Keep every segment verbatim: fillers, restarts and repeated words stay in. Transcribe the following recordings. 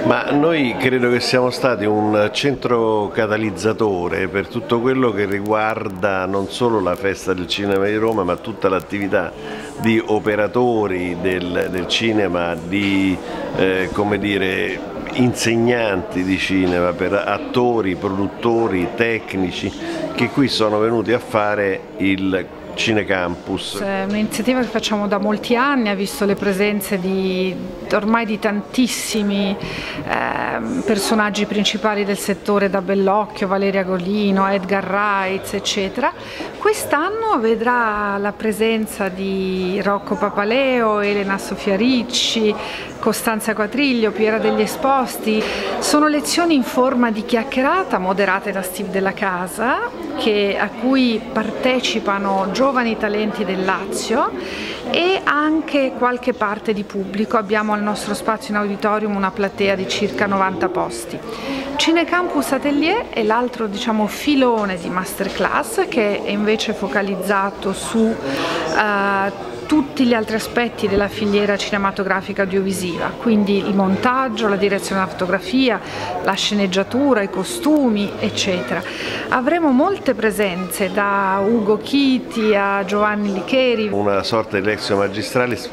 Ma noi credo che siamo stati un centro catalizzatore per tutto quello che riguarda non solo la Festa del Cinema di Roma, ma tutta l'attività di operatori del, del cinema, di eh, come dire, insegnanti di cinema, per attori, produttori, tecnici che qui sono venuti a fare il Cinecampus. È un'iniziativa che facciamo da molti anni, ha visto le presenze di, ormai di tantissimi eh, personaggi principali del settore, da Bellocchio, Valeria Golino, Edgar Reitz, eccetera. Quest'anno vedrà la presenza di Rocco Papaleo, Elena Sofia Ricci, Costanza Quatriglio, Piera degli Esposti. Sono lezioni in forma di chiacchierata moderate da Steve Della Casa, che, a cui partecipano giovani talenti del Lazio e anche qualche parte di pubblico. Abbiamo al nostro spazio in auditorium una platea di circa novanta posti. Cinecampus Atelier è l'altro, diciamo, filone di masterclass, che è invece focalizzato su uh, tutti gli altri aspetti della filiera cinematografica audiovisiva, quindi il montaggio, la direzione della fotografia, la sceneggiatura, i costumi, eccetera. Avremo molte presenze, da Ugo Chiti a Giovanni Licheri. Una sorta di Lectio Magistralis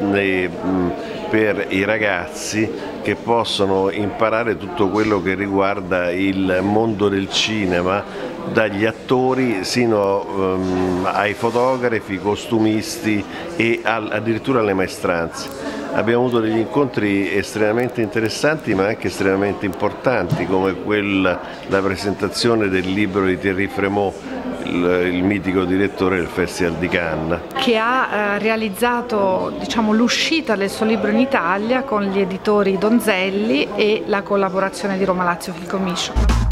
per i ragazzi che possono imparare tutto quello che riguarda il mondo del cinema, dagli attori sino um, ai fotografi, costumisti e al, addirittura alle maestranze. Abbiamo avuto degli incontri estremamente interessanti ma anche estremamente importanti, come quella, la presentazione del libro di Thierry Frémaux, il, il mitico direttore del Festival di Cannes, che ha eh, realizzato, diciamo, l'uscita del suo libro in Italia con gli editori Donzelli e la collaborazione di Roma Lazio Film Commission.